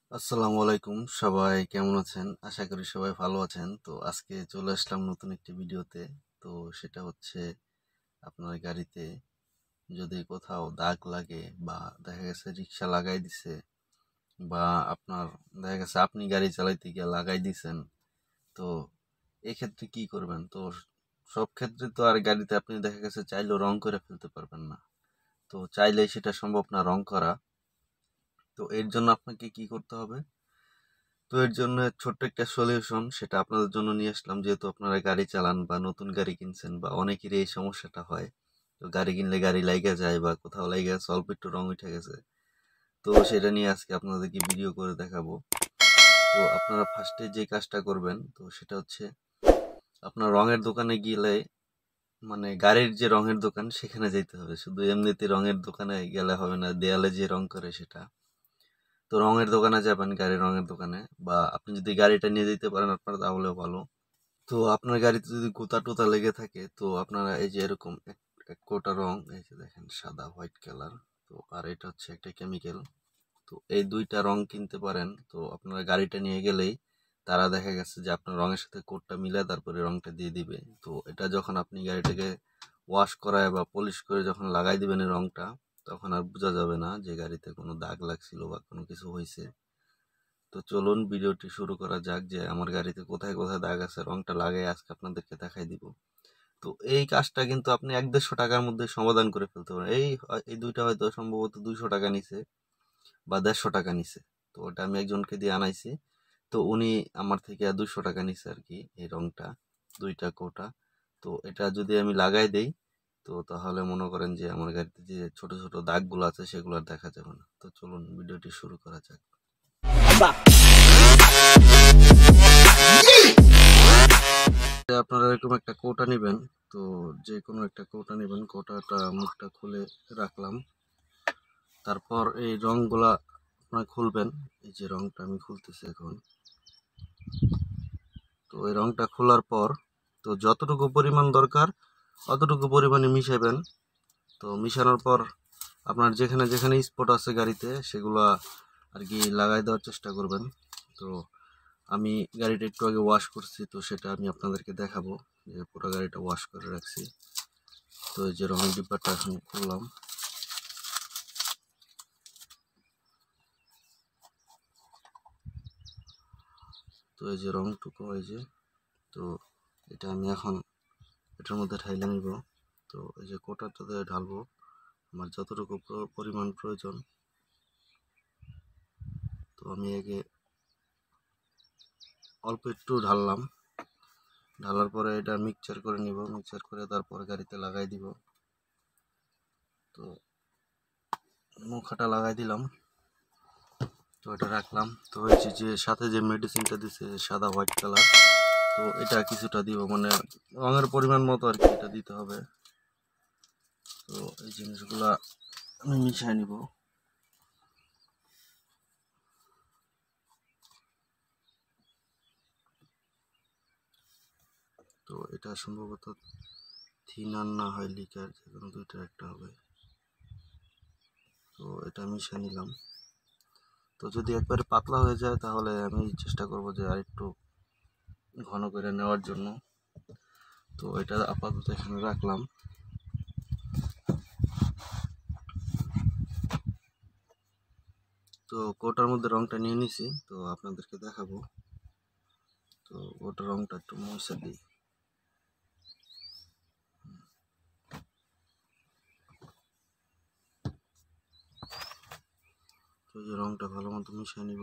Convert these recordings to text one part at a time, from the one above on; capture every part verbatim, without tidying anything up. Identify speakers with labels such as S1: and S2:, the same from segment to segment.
S1: আসসালামু আলাইকুম, সবাই কেমন আছেন? আশা করি সবাই ভালো আছেন। তো আজকে চলে আসলাম নতুন একটি ভিডিওতে। তো সেটা হচ্ছে আপনার গাড়িতে যদি কোথাও দাগ লাগে বা দেখা গেছে রিক্সা লাগাই দিছে বা আপনার দেখা গেছে আপনি গাড়ি চালাইতে গিয়ে লাগাই দিছেন। তো এক্ষেত্রে কি করবেন? তো সব ক্ষেত্রে তো আর গাড়িতে আপনি দেখা গেছে চাইলেও রং করে ফেলতে পারবেন না। তো চাইলেই সেটা সম্ভব না রং করা। তো এর জন্য আপনাকে কি করতে হবে? তো এর জন্য ছোট্ট একটা সলিউশন সেটা আপনাদের জন্য নিয়ে আসলাম, যেহেতু আপনারা গাড়ি চালান বা নতুন গাড়ি কিনছেন বা অনেকেরই এই সমস্যাটা হয়। তো গাড়ি কিনলে গাড়ি লাইগা যায় বা কোথাও লাইগা গেছে, অল্প একটু রং উঠে গেছে। তো সেটা নিয়ে আজকে আপনাদেরকে ভিডিও করে দেখাবো। তো আপনারা ফার্স্টে যে কাজটা করবেন তো সেটা হচ্ছে আপনার রঙের দোকানে গেলে, মানে গাড়ির যে রঙের দোকান সেখানে যেতে হবে। শুধু এমনিতে রঙের দোকানে গেলে হবে না, দেয়ালে যে রং করে সেটা। তো রঙের দোকানে যাবেন, গাড়ির রঙের দোকানে, বা আপনি যদি গাড়িটা নিয়ে যেতে পারেন আপনার তাহলেও ভালো। তো আপনার গাড়িতে যদি গোতা টোতা লেগে থাকে তো আপনারা এই যে এরকম এক এক কোটা রং, এই যে দেখেন সাদা হোয়াইট কালার, তো আর এটা হচ্ছে একটা কেমিক্যাল। তো এই দুইটা রং কিনতে পারেন। তো আপনারা গাড়িটা নিয়ে গেলেই তারা দেখা গেছে যে আপনার রঙের সাথে কোটটা মিলে তারপরে রংটা দিয়ে দিবে। তো এটা যখন আপনি গাড়িটাকে ওয়াশ করায় বা পলিশ করে যখন লাগাই দিবেন এই রংটা, তখন আর বোঝা যাবে না যে গাড়িতে কোনো দাগ লাগছিল বা কোনো কিছু হয়েছে। তো চলুন ভিডিওটি শুরু করা যাক, যে আমার গাড়িতে কোথায় কোথায় দাগ আছে রংটা লাগাই আজকে আপনাদেরকে দেখাই দিব। তো এই কাজটা কিন্তু আপনি এক দেড়শো টাকার মধ্যে সমাধান করে ফেলতে পারেন। এই এই দুইটা হয়তো সম্ভবত দুইশো টাকা নিছে বা দেড়শো টাকা নিছে। তো ওটা আমি একজনকে দিয়ে আনাইছি। তো উনি আমার থেকে দুইশো টাকা নিছে আর কি এই রংটা, দুইটা কোটা। তো এটা যদি আমি লাগাই দেই তো তাহলে মনে করেন যে আমার গাড়িতে যে ছোট ছোট দাগগুলো আছে সেগুলো আর দেখা যাবে না। তো চলুন ভিডিওটি শুরু করা যাক। আপনারা এরকম একটা কৌটা নেবেন। তো যে কোনো একটা কৌটা নেবেন, কৌটাটা মুখটা খুলে রাখলাম। তারপর এই রংগুলা আপনারা খুলবেন। এই যে রংটা আমি খুলতেছি এখন। তো এই রংটা খোলার পর তো যতটুকু পরিমাণ দরকার অতটুকু পরিমাণে মিশাবেন। তো মিশানোর পর আপনার যেখানে যেখানে স্পট আছে গাড়িতে সেগুলা আর কি লাগাই দেওয়ার চেষ্টা করবেন। তো আমি গাড়িটা একটু আগে ওয়াশ করছি, তো সেটা আমি আপনাদেরকে দেখাবো যে পুরো গাড়িটা ওয়াশ করে রাখছি। তো এই যে রঙের ডিব্বাটা এখন খুললাম। তো এই যে রংটুকু, এই যে, তো এটা আমি এখন এটার মধ্যে ঢাইলে নিব। তো এই যে কোটাটাতে ঢালবো আমার যতটুকু পরিমাণ প্রয়োজন। তো আমি আগে অল্প একটু ঢাললাম, ঢালার পরে এটা মিক্সচার করে নিব, মিক্সচার করে তারপর গাড়িতে লাগাই দিব। তো মুখাটা লাগাই দিলাম। তো এটা রাখলাম। তো হয়েছে যে সাথে যে মেডিসিনটা দিছে সাদা হোয়াইট কালার, তো এটা কিছুটা দিব, মানে রঙের পরিমাণ মতো আর কি এটা দিতে হবে। তো এই জিনিসগুলা আমি মিশিয়ে নিব। তো এটা সম্ভবত থিনার না হয় লিকার, যে কোনো দুইটার একটা হবে। তো এটা মিশিয়ে নিলাম। তো যদি একবারে পাতলা হয়ে যায় তাহলে আমি চেষ্টা করব যে আর একটু ঘন করে নেওয়ার জন্য। তো এটা আপাতত এখানে রাখলাম। তো কোটার মধ্যে রংটা নিয়ে নিছি, তো আপনাদেরকে দেখাবো। তো ওটার রংটা একটু মুছে দিই। তো যে রংটা ভালো মতো মিশিয়ে নিব।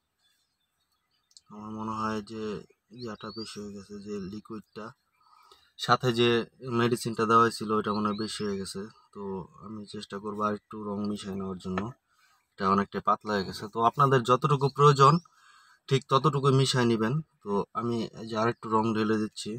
S1: আমার মনে হয় যে ইয়াটা বেশি হয়ে গেছে, যে লিকুইডটা সাথে যে মেডিসিনটা দেওয়া হয়েছিল ওটা মনে হয় বেশি হয়ে গেছে। তো আমি চেষ্টা করবো আর একটু রং মিশিয়ে নেওয়ার জন্য। এটা অনেকটা পাতলা হয়ে গেছে। তো আপনাদের যতটুকু প্রয়োজন ঠিক ততটুকু মিশিয়ে নেবেন। তো আমি এই যে আরেকটু রং ঢেলে দিচ্ছি।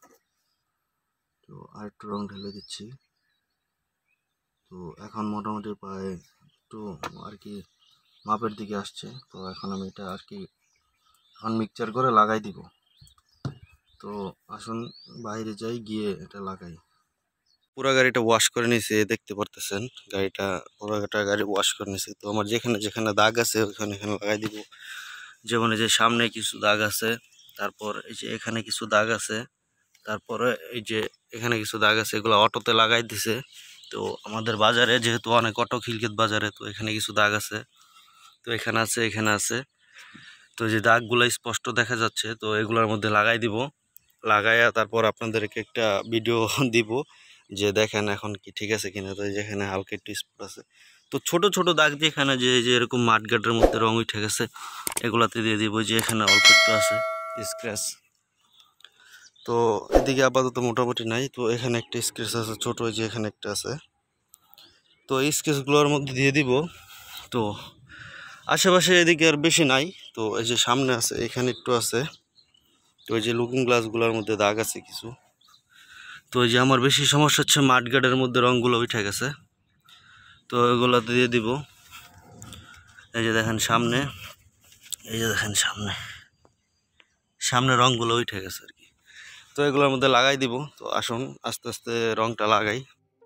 S1: তো আরেকটু রং ঢেলে দিচ্ছি। তো এখন মোটামুটি প্রায় একটু আর কি মাপের দিকে আসছে। তো এখন আমি এটা আর কি এখন মিক্সচার করে লাগাই দিব। তো আসুন বাইরে যাই, গিয়ে এটা লাগাই। পুরো গাড়িটা ওয়াশ করে নিয়েছি, দেখতে পারতেছেন গাড়িটা পুরোটা গাড়ি ওয়াশ করে নিয়েছি। তো আমার যেখানে যেখানে দাগ আছে ওখানে এখানে লাগাই দিব। যেমন এই যে সামনে কিছু দাগ আছে, তারপর এই যে এখানে কিছু দাগ আছে, তারপরে এই যে এখানে কিছু দাগ আছে, এগুলো অটোতে লাগাই দিছে। তো আমাদের বাজারে যেহেতু অনেক অটো খিলক্ষেত বাজারে, তো এখানে কিছু দাগ আছে, তো এখানে আছে এখানে আছে। তো যে দাগগুলো স্পষ্ট দেখা যাচ্ছে, তো এগুলোর মধ্যে লাগাই দিব। লাগাইয়া তারপর আপনাদেরকে একটা ভিডিও দিব যে দেখেন এখন কি ঠিক আছে কিনা। তো যেখানে হালকা একটু স্পট আছে, তো ছোট ছোট দাগ যেখানে যে যে এরকম মাঠঘাটের মধ্যে রং উঠে গেছে এগুলাতে দিয়ে দিব। যে এখানে অল্প একটু আছে স্ক্র্যাচ, তো এদিকে আপাতত মোটামুটি নাই। তো এখানে একটা স্ক্র্যাচ আছে ছোট, যে এখানে একটা আছে, তো এই স্ক্র্যাচগুলোর মধ্যে দিয়ে দিব। তো আশেপাশে এদিকে আর বেশি নাই। তো এই যে সামনে আছে এখানে একটু আছে, তো এই যে লুকিং গ্লাসগুলোর মধ্যে দাগ আছে কিছু। তো এই যে আমার বেশি সমস্যা হচ্ছে মাঠগার্ডের মধ্যে রঙগুলো উঠে গেছে, তো এগুলো দিয়ে দিব। এই যে দেখেন সামনে, এই যে দেখেন সামনে সামনে রঙগুলো উঠে গেছে আর কি। তো এগুলোর মধ্যে লাগাই দিব। তো আসুন আস্তে আস্তে রংটা লাগাই।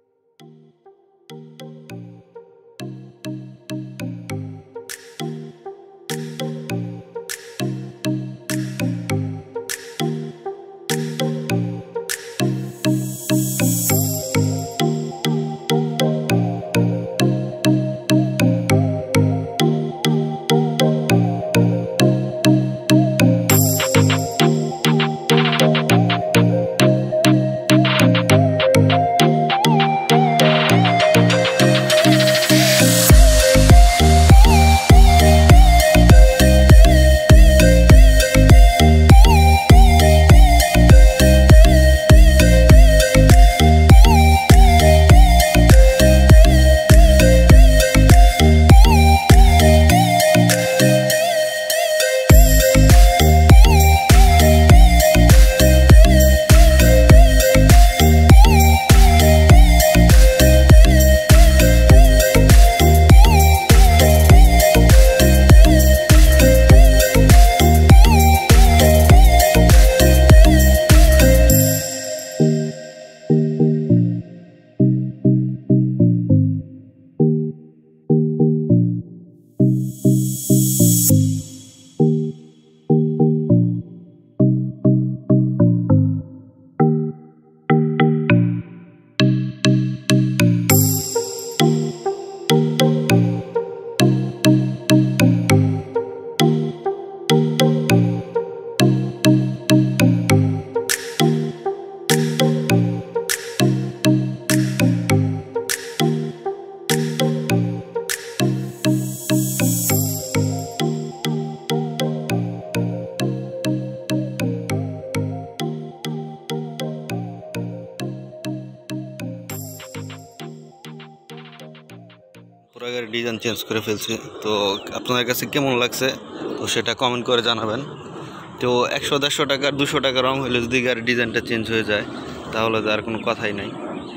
S1: পুরো গাড়ির ডিজাইন চেঞ্জ করে ফেলছি। তো আপনাদের কাছে কেমন লাগছে তো সেটা কমেন্ট করে জানাবেন। তো একশো দেড়শো টাকার দুশো টাকা রং হলে যদি গাড়ির ডিজাইনটা চেঞ্জ হয়ে যায় তাহলে তো আর কোনো কথাই নাই।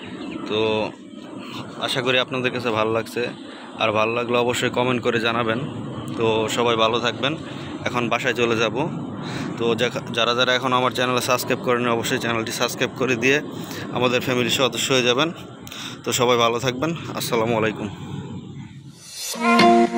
S1: তো আশা করি আপনাদের কাছে ভালো লাগছে, আর ভালো লাগলে অবশ্যই কমেন্ট করে জানাবেন। তো সবাই ভালো থাকবেন। এখন বাসায় চলে যাব। তো যারা যারা এখন আমার চ্যানেলে সাবস্ক্রাইব করেন অবশ্যই চ্যানেলটি সাবস্ক্রাইব করে দিয়ে আমাদের ফ্যামিলির সদস্য হয়ে যাবেন। তো সবাই ভালো থাকবেন। আসসালামু আলাইকুম।